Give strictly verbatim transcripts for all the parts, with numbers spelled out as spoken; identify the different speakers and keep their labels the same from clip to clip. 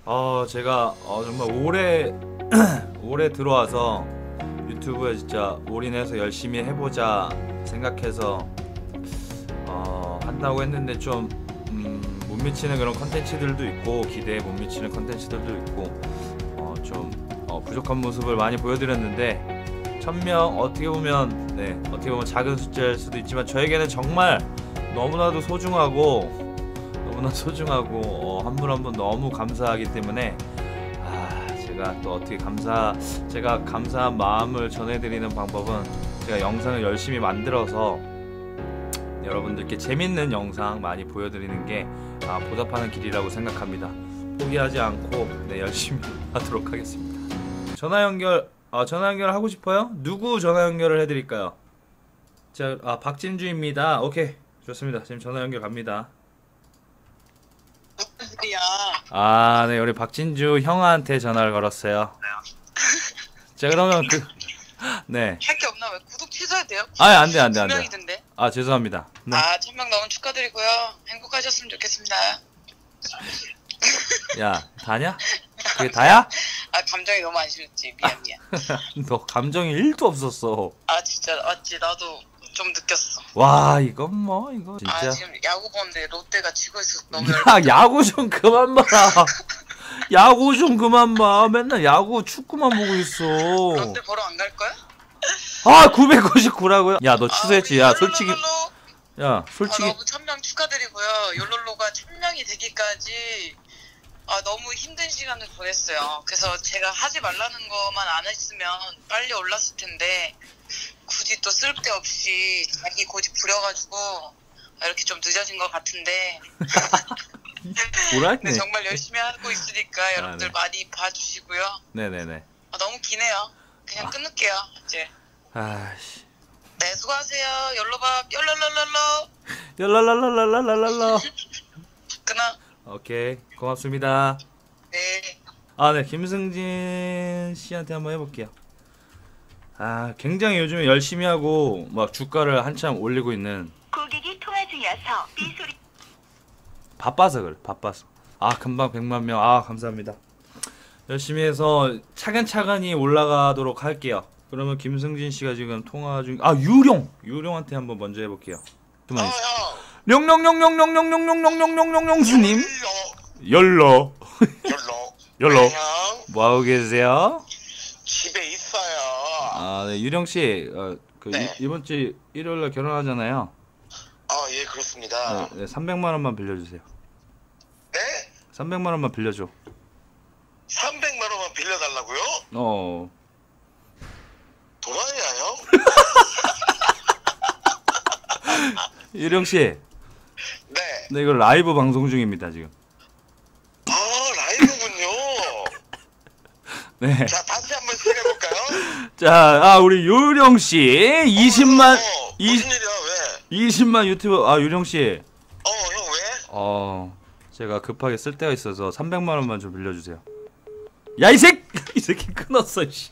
Speaker 1: 어 제가 어, 정말 오래 오래 들어와서 유튜브에 진짜 올인해서 열심히 해보자 생각해서 어, 한다고 했는데 좀 음, 못 미치는 그런 컨텐츠들도 있고 기대에 못 미치는 컨텐츠들도 있고 어, 좀 어, 부족한 모습을 많이 보여드렸는데 천 명 어떻게 보면 네 어떻게 보면 작은 숫자일 수도 있지만 저에게는 정말 너무나도 소중하고 너무나 소중하고 어, 한 분 한 분 너무 감사하기 때문에 아 제가 또 어떻게 감사 제가 감사한 마음을 전해드리는 방법은 제가 영상을 열심히 만들어서 여러분들께 재밌는 영상 많이 보여드리는 게 아, 보답하는 길이라고 생각합니다. 포기하지 않고 네 열심히 하도록 하겠습니다. 전화 연결 아, 전화 연결 하고 싶어요? 누구 전화 연결을 해드릴까요? 자, 아 박진주입니다. 오케이 좋습니다. 지금 전화 연결 갑니다. 아, 네, 우리 박진주 형한테 전화를 걸었어요. 자, 그러면 그, 네.
Speaker 2: 할 게 없나? 왜 구독 취소해도 돼요?
Speaker 1: 아, 안 돼, 안 돼, 안 돼.
Speaker 2: 명이던데.
Speaker 1: 아, 죄송합니다. 네.
Speaker 2: 아, 천명 너무 축하드리고요. 행복하셨으면 좋겠습니다.
Speaker 1: 야, 다냐? 그게 다야?
Speaker 2: 아, 감정이 너무 안 실렸지. 미안, 미안.
Speaker 1: 너 감정이 일도 없었어.
Speaker 2: 아, 진짜 맞지? 나도 좀 느꼈어.
Speaker 1: 와, 이건 뭐, 이거 진짜.
Speaker 2: 아, 지금 야구 보는데 롯데가 지고 있어서 너무
Speaker 1: 야,
Speaker 2: 열받아.
Speaker 1: 야구 좀 그만 봐. 야구 좀 그만 봐. 맨날 야구 축구만 보고 있어.
Speaker 2: 롯데 보러 안 갈 거야?
Speaker 1: 아, 구백구십구라고요? 야, 너 취소했지?
Speaker 2: 아,
Speaker 1: 야,
Speaker 2: 우리
Speaker 1: 솔직히.
Speaker 2: 욜로롤로.
Speaker 1: 야, 솔직히.
Speaker 2: 아, 너무 천명 축하드리고요. 욜로로가 천명이 되기까지 아, 너무 힘든 시간을 보냈어요. 그래서 제가 하지 말라는 것만 안 했으면 빨리 올랐을 텐데 굳이 또 쓸데없이 자기 고집 부려가지고 이렇게 좀 늦어진 것 같은데
Speaker 1: 뭐라
Speaker 2: 근데
Speaker 1: 했네.
Speaker 2: 정말 열심히 하고 있으니까
Speaker 1: 아,
Speaker 2: 여러분들
Speaker 1: 네.
Speaker 2: 많이 봐주시고요.
Speaker 1: 네네네.
Speaker 2: 아, 너무 기네요. 그냥
Speaker 1: 아.
Speaker 2: 끊을게요 이제.
Speaker 1: 아씨.
Speaker 2: 네, 수고하세요. 열로밥 열rol롤롤로
Speaker 1: 열랄랄랄랄랄랄랄라.
Speaker 2: 끊어.
Speaker 1: 오케이, 고맙습니다.
Speaker 2: 네.
Speaker 1: 아, 네, 김승진 씨한테 한번 해볼게요. 아, 굉장히 요즘에 열심히 하고 막 주가를 한참 올리고 있는.
Speaker 3: 고객이 통화 중이어서 삐소리.
Speaker 1: 바빠서 그래, 바빠서. 아, 금방 백만 명. 아, 감사합니다. 열심히 해서 차근차근히 올라가도록 할게요. 그러면 김승진 씨가 지금 통화 중. 아, 유룡, 유룡한테 한번 먼저 해볼게요.
Speaker 4: 어, 형.
Speaker 1: 룡룡룡룡룡룡룡룡룡룡룡룡룡룡 스님. 열로.
Speaker 4: 열로.
Speaker 1: 열로.
Speaker 4: 형.
Speaker 1: 뭐 하고 계세요?
Speaker 4: 집에 있어요.
Speaker 1: 아, 네, 유령 씨, 어, 그
Speaker 4: 네.
Speaker 1: 이, 이번 주 일요일 날 결혼하잖아요.
Speaker 4: 아, 예, 그렇습니다.
Speaker 1: 네, 네, 삼백만 원만 빌려주세요.
Speaker 4: 네?
Speaker 1: 삼백만 원만 빌려줘.
Speaker 4: 삼백만 원만 빌려달라고요?
Speaker 1: 어.
Speaker 4: 도라이야, 형?
Speaker 1: 유령 씨,
Speaker 4: 네.
Speaker 1: 네, 이거 라이브 방송 중입니다 지금.
Speaker 4: 아, 라이브군요.
Speaker 1: 네.
Speaker 4: 자, 다시 한번 시작해볼까요?
Speaker 1: 자, 아 우리 유령 씨 이십만
Speaker 4: 어,
Speaker 1: 이
Speaker 4: 무슨 일이야, 왜?
Speaker 1: 이십만 유튜버. 아 유령 씨,
Speaker 4: 어, 형, 왜?
Speaker 1: 어 제가 급하게 쓸 데가 있어서 삼백만 원만 좀 빌려주세요. 야 이 새끼, 이 새끼 끊었어. 씨.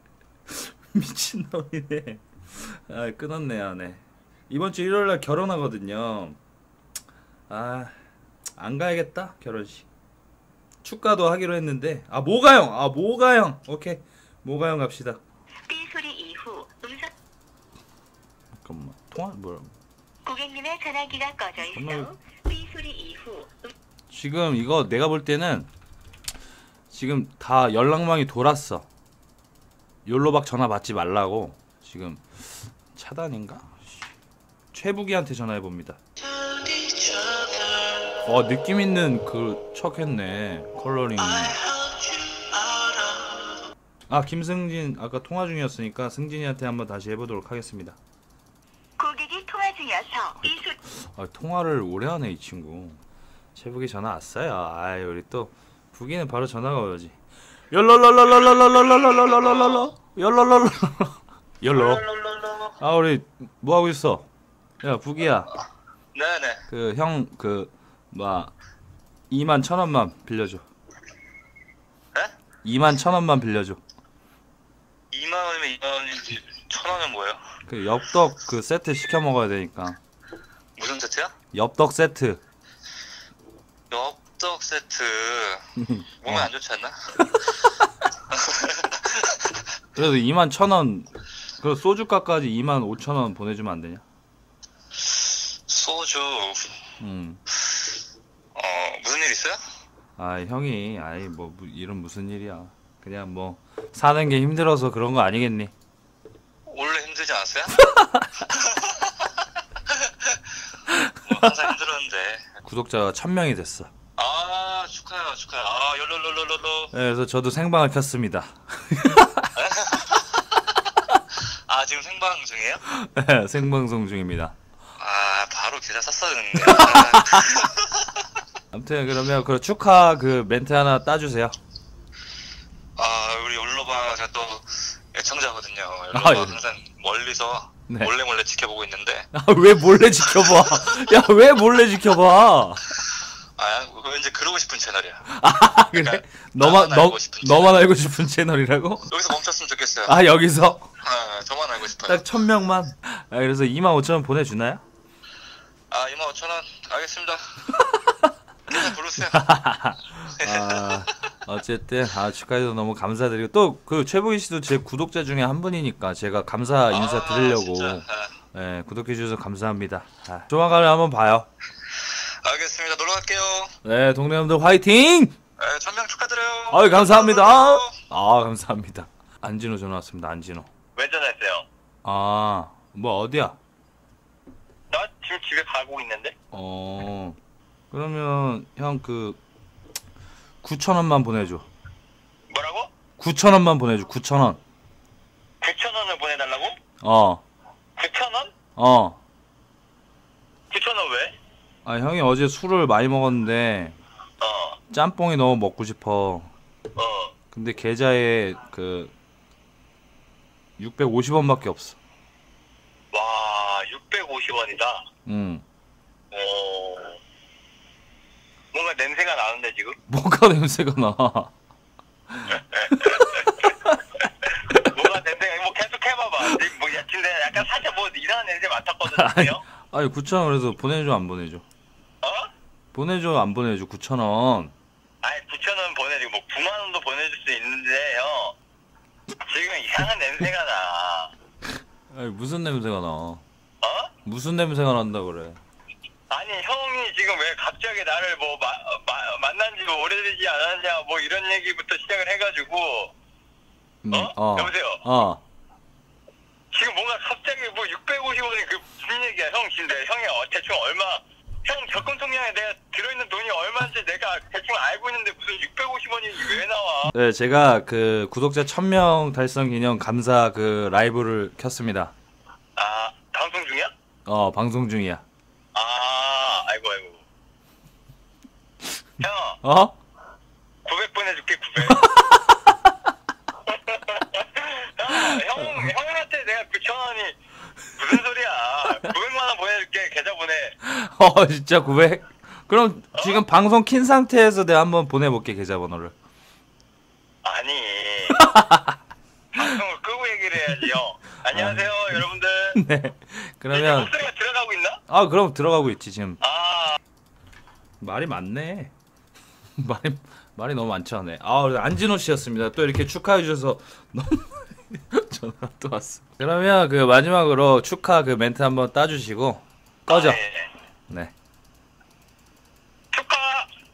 Speaker 1: 미친놈이네. 아 끊었네. 아, 네. 이번 주 일요일 날 결혼하거든요. 아, 안 가야겠다 결혼식. 축가도 하기로 했는데. 아 모가형, 아 모가형. 오케이, 모가형 갑시다.
Speaker 3: 삐소리 이후 음성.
Speaker 1: 잠깐만, 통화 뭐야?
Speaker 3: 고객님의 전화기가 꺼져 있어.
Speaker 1: 정말-
Speaker 3: 삐소리 이후 음...
Speaker 1: 지금 이거 내가 볼 때는 지금 다 연락망이 돌았어. 욜로박 전화 받지 말라고 지금 차단인가? 최부기한테 전화해 봅니다. 어, 느낌 있는 그 척했네. 컬러링. 아, 김승진 아까 통화 중이었으니까 승진이한테 한번 다시 해보도록 하겠습니다.
Speaker 3: 고객이 통화 중이어서 삐소리.
Speaker 1: 아, 통화를 오래 하네 이 친구. 최부기 전화 왔어요. 아이, 우리 또 부기는 바로 전화가 오지. 열rol롤롤롤롤롤롤롤롤롤롤 열rol롤 열로. 아, 우리 뭐 하고 있어? 야, 부기야.
Speaker 4: 네네.
Speaker 1: 그 형 그 뭐 이만 천 원만 빌려줘.
Speaker 4: 네?
Speaker 1: 이만 천 원만 빌려줘.
Speaker 4: 이만 원이면 이만 원이지, 천 원은 뭐예요?
Speaker 1: 그 엽떡 그 세트 시켜 먹어야 되니까.
Speaker 4: 무슨 세트야?
Speaker 1: 엽떡 세트.
Speaker 4: 엽떡 호떡 세트 몸에
Speaker 1: 어.
Speaker 4: 안 좋지 않나?
Speaker 1: 그래도 이만 천 원. 그 소주값까지 이만 오천 원 보내주면 안 되냐?
Speaker 4: 소주.
Speaker 1: 음.
Speaker 4: 어 무슨 일 있어요?
Speaker 1: 아 형이 아이 뭐 무- 이런 무슨 일이야. 그냥 뭐 사는 게 힘들어서 그런 거 아니겠니?
Speaker 4: 원래 힘들지 않았어요? 뭐 항상 힘들었는데.
Speaker 1: 구독자가 천 명이 됐어.
Speaker 4: 아 축하해요 축하해요. 아 열로로로로로.
Speaker 1: 네, 그래서 저도 생방을 켰습니다.
Speaker 4: 아 지금 생방 중이에요?
Speaker 1: 네, 생방송 중입니다.
Speaker 4: 아 바로 계좌 샀어야 되는데. 아,
Speaker 1: 아무튼 그러면 그 축하 그 멘트 하나 따주세요.
Speaker 4: 아 우리 율로바가 또 애청자거든요.
Speaker 1: 아,
Speaker 4: 율로바
Speaker 1: 예.
Speaker 4: 항상 멀리서
Speaker 1: 네.
Speaker 4: 몰래 몰래 지켜보고 있는데.
Speaker 1: 아, 왜 몰래 지켜봐? 야, 왜 몰래 지켜봐?
Speaker 4: 아 왠지 그러고 싶은 채널이야.
Speaker 1: 아, 그래? 너만
Speaker 4: 나만
Speaker 1: 너
Speaker 4: 알고 싶은
Speaker 1: 너만 알고 싶은 채널이라고?
Speaker 4: 여기서 멈췄으면 좋겠어요.
Speaker 1: 아, 여기서
Speaker 4: 아, 저만 알고 싶어요.
Speaker 1: 딱 천 명만. 아, 그래서 이만 오천 원 보내주나요?
Speaker 4: 아 이만 오천 원 알겠습니다. 계좌 부르세요.
Speaker 1: 아, 어쨌든 아 축하해서 너무 감사드리고 또 그 최보기 씨도 제 구독자 중에 한 분이니까 제가 감사 인사
Speaker 4: 아,
Speaker 1: 드리려고
Speaker 4: 진짜? 아,
Speaker 1: 예, 구독해 주셔서 감사합니다. 아, 조만간에 한번 봐요.
Speaker 4: 알겠습니다. 놀러 갈게요.
Speaker 1: 네, 동네 형들 화이팅!
Speaker 4: 네, 천명 축하드려요.
Speaker 1: 아유 감사합니다. 아 감사합니다. 안진호 전화 왔습니다. 안진호.
Speaker 4: 왜 전화했어요?
Speaker 1: 아, 뭐 어디야?
Speaker 4: 나 지금 집에 가고 있는데.
Speaker 1: 어, 그러면 형 그 구천 원만 보내줘.
Speaker 4: 뭐라고?
Speaker 1: 구천 원만 보내줘. 구천 원.
Speaker 4: 구천 원을 보내달라고?
Speaker 1: 어,
Speaker 4: 구천 원?
Speaker 1: 어.
Speaker 4: 구천 원 왜?
Speaker 1: 아 형이 어제 술을 많이 먹었는데
Speaker 4: 어,
Speaker 1: 짬뽕이 너무 먹고 싶어.
Speaker 4: 어.
Speaker 1: 근데 계좌에 그 육백오십 원밖에 없어.
Speaker 4: 와, 육백오십 원이다.
Speaker 1: 응.
Speaker 4: 어. 뭔가 냄새가 나는데 지금?
Speaker 1: 뭐가 냄새가 나?
Speaker 4: 뭔가 냄새가 뭐 계속 해봐봐. 지금 뭐 야, 근데 약간 살짝 뭐 이상한 냄새 맡았거든요.
Speaker 1: 아니 구천 원 그래서 보내줘 안 보내줘?
Speaker 4: 어?
Speaker 1: 보내줘 안 보내줘? 구천 원.
Speaker 4: 아니 구천 원 보내주고 뭐 구만 원도 보내줄 수 있는데요. 지금 이상한 냄새가 나.
Speaker 1: 아니 무슨 냄새가 나?
Speaker 4: 어?
Speaker 1: 무슨 냄새가 난다 그래?
Speaker 4: 아니 형이 지금 왜 갑자기 나를 뭐 마, 마, 만난 지 오래되지 않았냐 뭐 이런 얘기부터 시작을 해가지고
Speaker 1: 음,
Speaker 4: 어?
Speaker 1: 어.
Speaker 4: 여보세요?
Speaker 1: 어.
Speaker 4: 지금 뭔가 갑자기 뭐 육백오십 원이 그 무슨 얘기야 형 근데 형이 어, 대충 얼마 형 적금 통장에 내가 들어있는 돈이 얼마인지 내가 대충 알고 있는데 무슨 육백오십 원이 왜 나와?
Speaker 1: 네, 제가 그 구독자 천 명 달성 기념 감사 그 라이브를 켰습니다.
Speaker 4: 아 방송 중이야?
Speaker 1: 어, 방송 중이야.
Speaker 4: 아 아이고 아이고 형
Speaker 1: 어?
Speaker 4: 구백 보내줄게 구백. 형, 형, 형한테 내가 구천 원이 무슨 소리야? 구백만 원 보내줄게. 계좌 보내.
Speaker 1: 어, 진짜 구백? 그럼 지금 방송 킨 상태에서 내가 한번 보내볼게 계좌번호를.
Speaker 4: 아니 방송을 끄고 얘기를 해야지 형. 안녕하세요 여러분들.
Speaker 1: 네.
Speaker 4: 이제
Speaker 1: 그러면
Speaker 4: 목소리가 들어가고 있나?
Speaker 1: 아 그럼 들어가고 있지 지금.
Speaker 4: 아
Speaker 1: 말이 많네. 말이 말이 너무 많죠, 네. 아, 우리 안진호 씨였습니다. 또 이렇게 축하해 주셔서 너무 전화 또 왔어. 그러면 그 마지막으로 축하 그 멘트 한번 따주시고 꺼져.
Speaker 4: 아, 예.
Speaker 1: 네.
Speaker 4: 축하.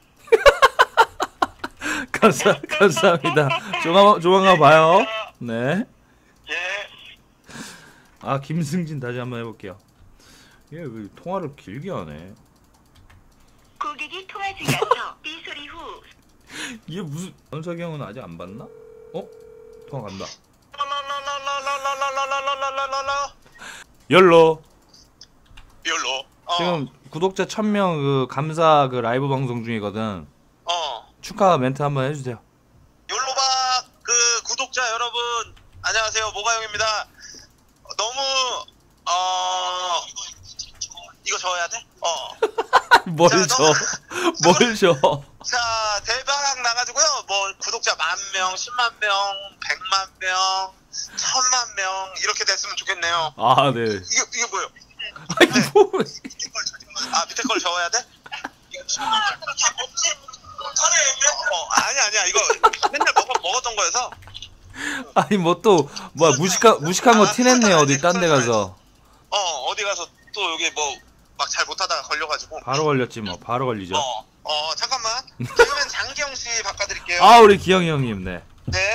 Speaker 1: 감사 감사합니다. 조만 조만간 봐요. 네.
Speaker 4: 예.
Speaker 1: 아 김승진 다시 한번 해볼게요. 얘 왜 통화를 길게 하네.
Speaker 3: 고객이 통화 중이어서 삐 소리 후
Speaker 1: 이게 무슨 현석이 형은 아직 안 봤나? 어? 통화 간다.
Speaker 4: 라라라라라라라라라라라라라.
Speaker 1: 열로.
Speaker 4: 열로. 어.
Speaker 1: 지금 구독자 천 명 그 감사 그 라이브 방송 중이거든.
Speaker 4: 어.
Speaker 1: 축하 멘트 한번 해주세요.
Speaker 4: 욜로바 그 구독자 여러분 안녕하세요 모가영입니다. 너무 어 이거 줘야 돼? 어.
Speaker 1: 뭘
Speaker 4: 자,
Speaker 1: 줘?
Speaker 4: 너-
Speaker 1: 뭘 줘?
Speaker 4: 자 대박 나가지고요. 뭐 구독자 만 명, 십만 명, 백만 명, 천만 명 이렇게 됐으면 좋겠네요.
Speaker 1: 아 네.
Speaker 4: 이게 이게 뭐예요?
Speaker 1: 아니 뭐?
Speaker 4: 아 밑에 걸 적어야 돼? 이거 이게 뭔지
Speaker 5: 어, 아니야 아니야 이거 맨날 먹어 먹었던 거여서.
Speaker 1: 아니 뭐 또 뭐야 무식한 무식한 거 티냈네 어디 딴 데 가서.
Speaker 5: 어 어디 가서 또 여기 뭐 막 잘 못하다가 걸려가지고.
Speaker 1: 바로 걸렸지 뭐 바로 걸리죠.
Speaker 5: 어, 어 잠깐만. 그러면 장기영 씨 바꿔드릴게요.
Speaker 1: 아 우리 기영이 형님 네.
Speaker 5: 네.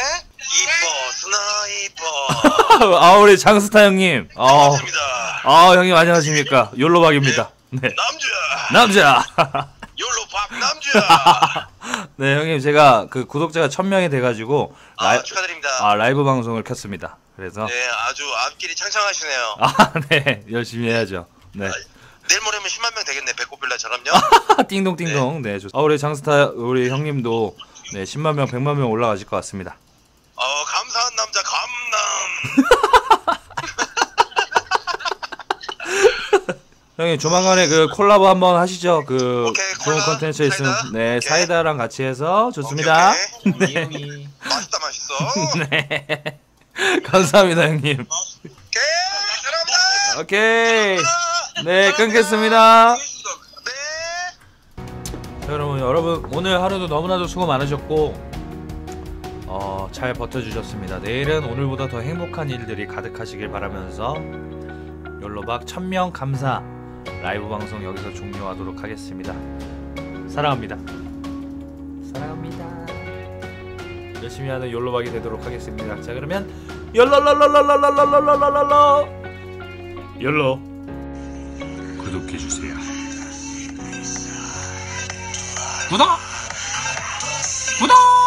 Speaker 5: 이뻐 스나이퍼.
Speaker 1: 아 우리 장스타 형님. 아,
Speaker 5: 반갑습니다.
Speaker 1: 아 형님 안녕하십니까. 욜로박입니다. 네.
Speaker 5: 남주야.
Speaker 1: 남자.
Speaker 5: 욜로 박 남주야.
Speaker 1: 네 형님 제가 그 구독자가 천 명이 돼가지고
Speaker 5: 아
Speaker 1: 라이,
Speaker 5: 축하드립니다.
Speaker 1: 아 라이브 방송을 켰습니다. 그래서
Speaker 5: 네 아주 앞길이 창창하시네요.
Speaker 1: 아 네 열심히 해야죠. 네.
Speaker 5: 내일 모레면 십만 명 되겠네 배꼽빌라처럼요.
Speaker 1: 띵동띵동. 네. 좋. 아 우리 장스타 우리 형님도 네 십만 명, 백만 명 올라가실 것 같습니다.
Speaker 5: 어 감사한 남자 감남.
Speaker 1: 형님 조만간에 그 콜라보 한번 하시죠. 그
Speaker 5: 오케이,
Speaker 1: 좋은
Speaker 5: 콜라,
Speaker 1: 컨텐츠 있으면
Speaker 5: 사이다?
Speaker 1: 네
Speaker 5: 오케이.
Speaker 1: 사이다랑 같이 해서 좋습니다.
Speaker 5: 오케이,
Speaker 1: 네.
Speaker 5: 맛있다 맛있어.
Speaker 1: 네. 감사합니다 형님.
Speaker 5: 오케이 사랑합니다.
Speaker 1: 오케이. 네 끊겠습니다.
Speaker 5: 네.
Speaker 1: 자, 여러분 여러분 오늘 하루도 너무나도 수고 많으셨고 어, 잘 버텨주셨습니다. 내일은 오늘보다 더 행복한 일들이 가득하시길 바라면서 욜로박 천 명 감사 라이브 방송 여기서 종료하도록 하겠습니다. 사랑합니다. 사랑합니다. 열심히 하는 욜로박이 되도록 하겠습니다. 자 그러면 욜로로로로로로로로로로로 욜로 구독해주세요. 구독! 구독!